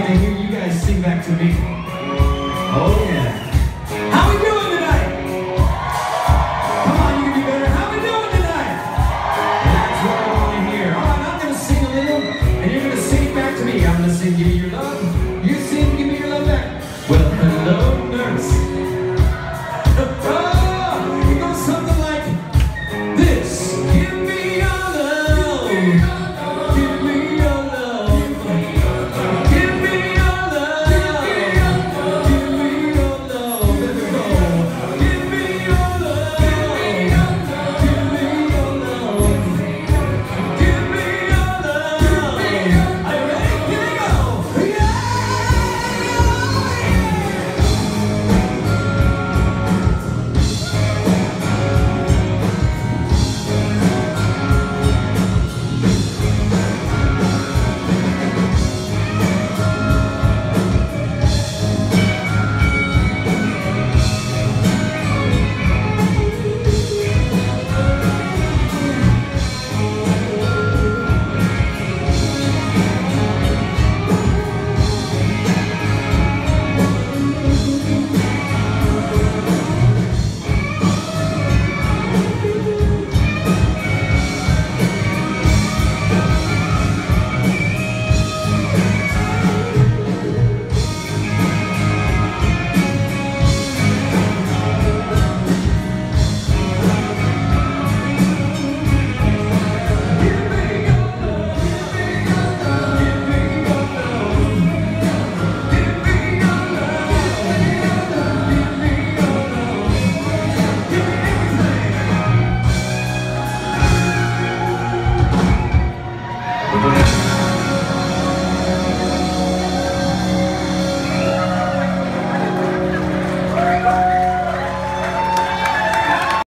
to hear you guys sing back to me. Oh yeah. How we doing tonight? Come on, you can do better. How we doing tonight? That's what I want to hear. All right, I'm going to sing a little, and you're going to sing it back to me. I'm going to sing "Give Me Your Love."